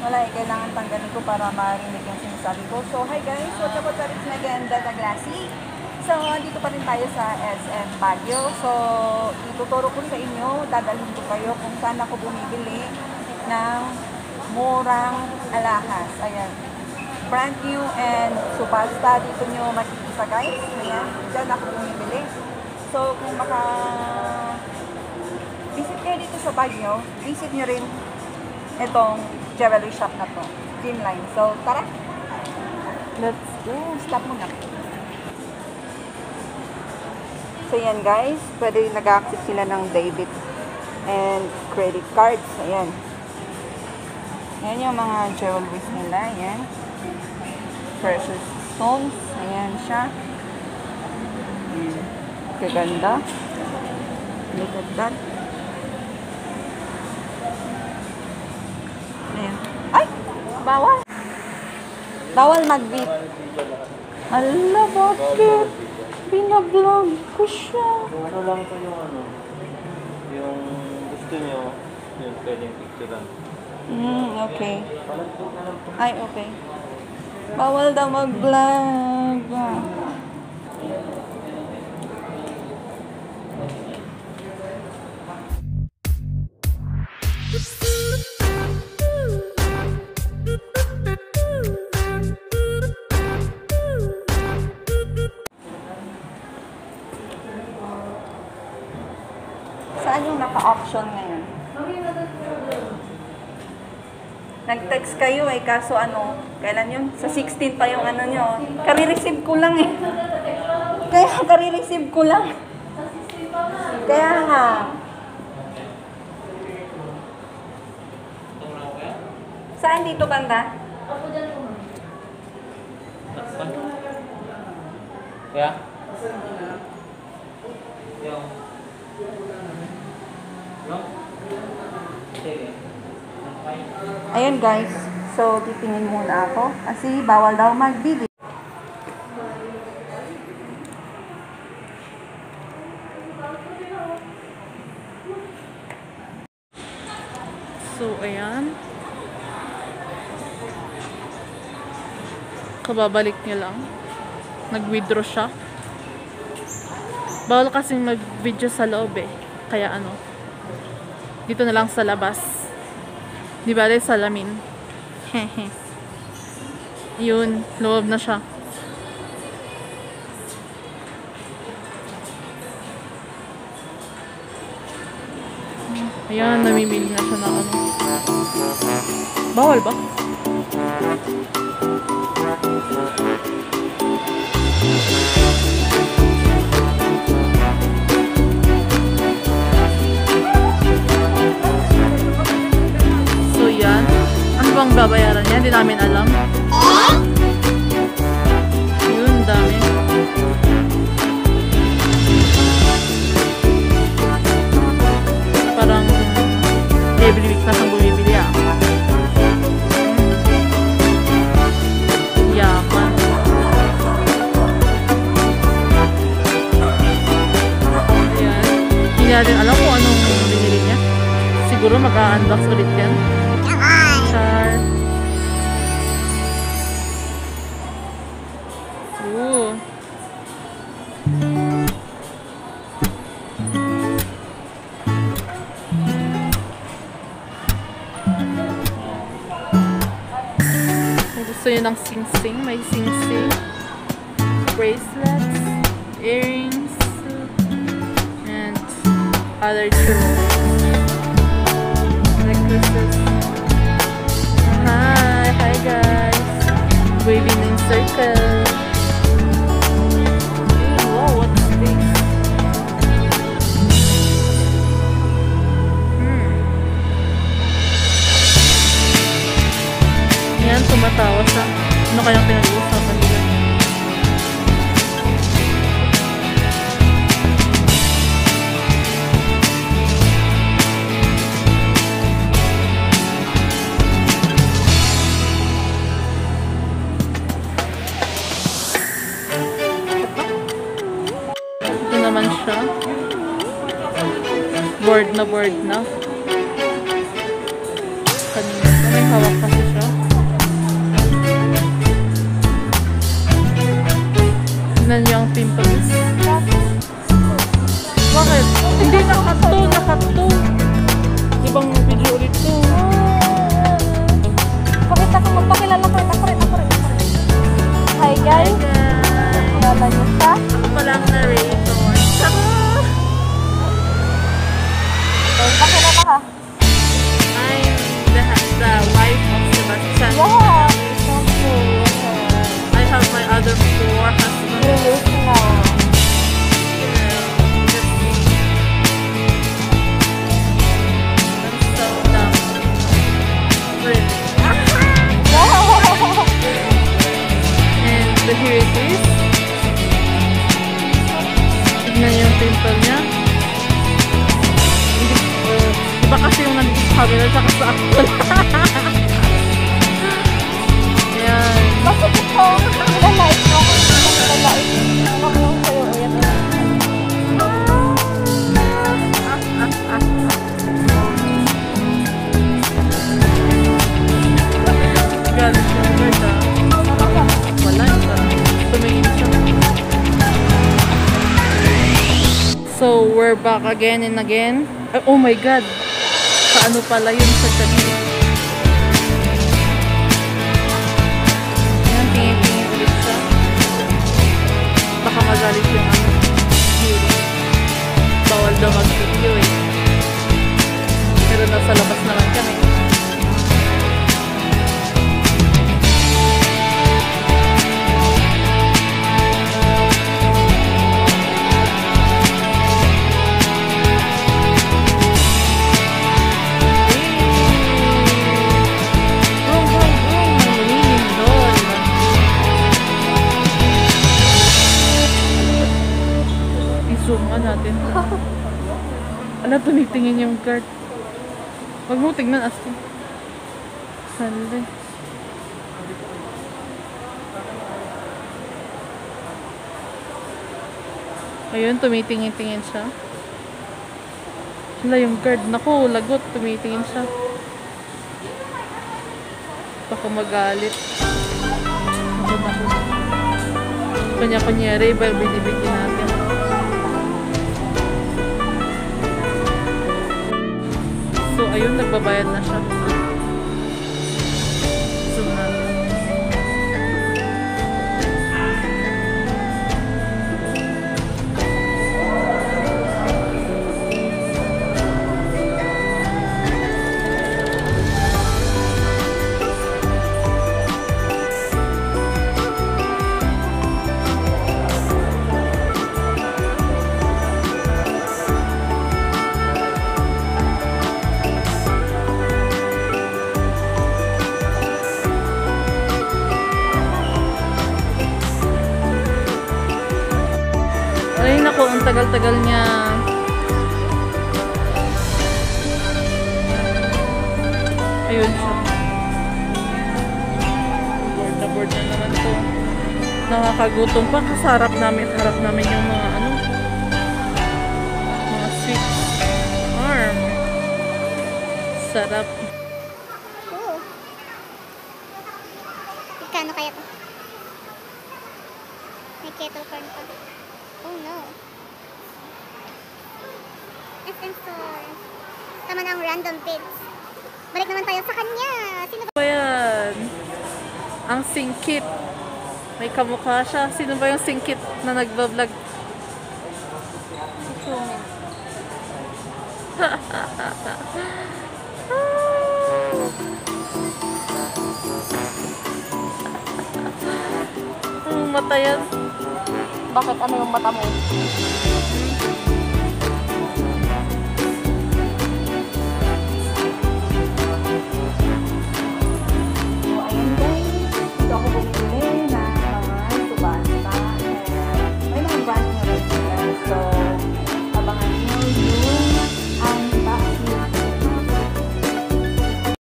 Wala eh, kailangan tanggalin ko para marinig yung sinasabi ko. So, hi guys! What's up again, Data Glassy? So, dito pa rin tayo sa SM Baguio. So, ituturo ko sa inyo, dadalhin ko kayo kung saan ako bumibili ng murang alahas. Ayan. Brandnew and Subasta. Dito nyo makikita guys. Ayan. Diyan ako bumibili. So, kung visit kayo dito sa Baguio, visit nyo rin itong jewelry shop na to. Gemline. So, tara! Let's go! Stop muna. So, yan guys. Pwede nag-access sila ng debit and credit cards. Ayan. Ayan yung mga jewelries nila. Ayan. Precious stones. Ayan siya. Ayan. Kaganda. Look at that. Ayan. Ay! Bawal! Bawal mag-beat. Ala, bakit? Binablog ko siya. Kung ano lang ito yung gusto nyo, yung pwedeng picturean. Okay. Ay, okay. Bawal daw mag-vlog. Saan yung naka-option ngayon? Nag-text kayo eh, kaso ano, kailan yun? Sa 16 pa yung ano nyo. Kari-receive ko lang eh. Kaya kari-receive ko lang. Kaya nga. Saan dito banda? Kaya? Ayun guys, so titingin muna ako kasi bawal daw mag-video. So ayan, kababalik niya lang, nag-withdraw siya. Bawal kasing mag-video sa loob eh, kaya ano, dito na lang sa labas. Di ba rin salamin? Hehe. Yun, loob na siya. Ayan, namimili na siya na ano. Bawal ba? Ano bang babayaran niya? Hindi namin alam. Yun, dami. Parang every week na siyang bumibili ah. Yaman. Ayan. Hindi natin alam kung anong binili niya. Siguro mag-unbox ulit yan. Gusto nyo ng sing-sing? May sing-sing, bracelets, earrings, and other jewelry. Necklaces. Hi guys! Waving in circle. Wow, what's this? Yan, tumatawa siya. Ano kayang pinag-uusapan nila? Ito naman siya. Board na. Kanina. May hawak kasi siya. Tingnan niyo ang pimples. Bakit? Hindi nakato. Ibang video ulit to. Pakita ko, magpakilala ko rin. Hi guys. Kilala niyo siya? Ako pala ang narrator. Pakilala ka. I'm the wife of Subasta. Yeah. So cool. I have my other 4 husbands. Relational. And here it is. Tignan niyo yung pimple niya. Iba kasi yung nandito sa camera tsaka sa actual. Ayan. Bakit ito? Nilalait mo ako. Nilalait mo yung sa'yo. Ayan. Galit siya. Ganda. Wala siya. Tumingin siya. So, we're back again and again. Oh my God! Paano pala yun sa kanila? Ayan, tingin-tingin ulit siya. Baka magalit yung ano. Bawal daw mag-video eh. Pero nasa labas naman kami. Zoom natin. Ala, tumitingin yung guard. Wag mo tingnan, Asti. Sali. Ayun, tumitingin-tingin siya. Ala, yung guard. Naku, lagot. Tumitingin siya. Baka magalit. Naku. Kanya-kanyari, iba binibigyan natin. So, ayun, nagbabayad na siya. Zoom natin. Ay, naku, ang tagal-tagal niya. Ayun siya. Board na board na naman to. Nakakagutom pa. Kasarap namin. Harap namin yung mga ano. Mga sweet arm. Sarap. Oo. Magkano kaya to? May kettle corn pa. Oh no. SM Store. Tama na ang random pigs. Balik naman tayo sa kanya. Sino ba? Ayan. Ang singkit. May kamukha siya. Sino ba yung singkit na nagbablog? Ang mata yan. Bakit ano yung mata mo?